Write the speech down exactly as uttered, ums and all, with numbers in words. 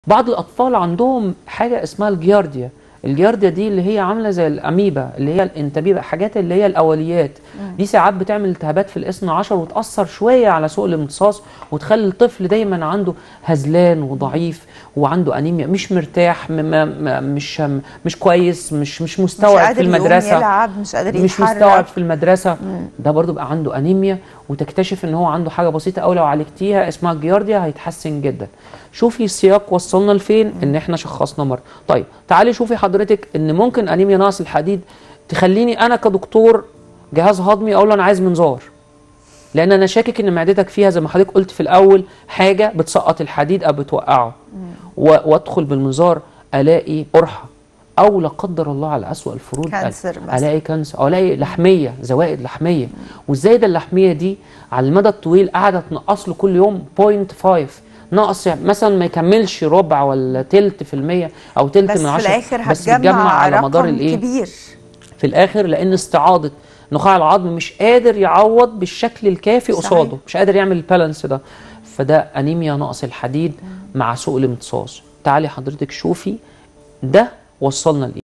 بعض الأطفال عندهم حاجة اسمها الجيارديا. الجيارديا دي اللي هي عاملة زي الأميبا، اللي هي الانتبيبا، حاجات اللي هي الأوليات. دي ساعات بتعمل التهابات في الاثنى عشر وتأثر شوية على سوء الامتصاص، وتخلي الطفل دايما عنده هزلان وضعيف وعنده أنيميا، مش مرتاح، م م مش مش كويس، مش مش مستوعب في المدرسة، مش قادر يلعب، مش قادر يتحرك، مش مستوعب في المدرسة. مم. ده برضو بقى عنده أنيميا، وتكتشف ان هو عنده حاجة بسيطة أوي لو عالجتيها اسمها الجيارديا هيتحسن جدا. شوفي السياق وصلنا لفين، ان احنا شخصنا مرض. طيب تعالي شوفي حضرتك ان ممكن انيميا نقص الحديد تخليني انا كدكتور جهاز هضمي اقول له انا عايز منظار، لان انا شاكك ان معدتك فيها زي ما حضرتك قلت في الاول حاجه بتسقط الحديد او بتوقعه، وادخل بالمنظار الاقي قرحه، او لا قدر الله على اسوأ الفروض كانسر الاقي كانسر، او الاقي لحميه، زوائد لحميه. والزايده اللحميه دي على المدى الطويل قاعده تنقص له كل يوم صفر فاصلة خمسة، نقص مثلا ما يكملش ربع ولا تلت في المية او تلت من عشرة، بس في الاخر بس بتجمع على مدار الايه كبير في الاخر، لان استعاضه نخاع العظم مش قادر يعوض بالشكل الكافي قصاده، مش قادر يعمل البالانس ده. فده انيميا نقص الحديد مع سوء الامتصاص. تعالي حضرتك شوفي ده وصلنا لايه.